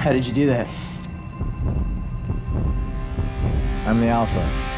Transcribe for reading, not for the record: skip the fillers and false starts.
How did you do that? I'm the Alpha.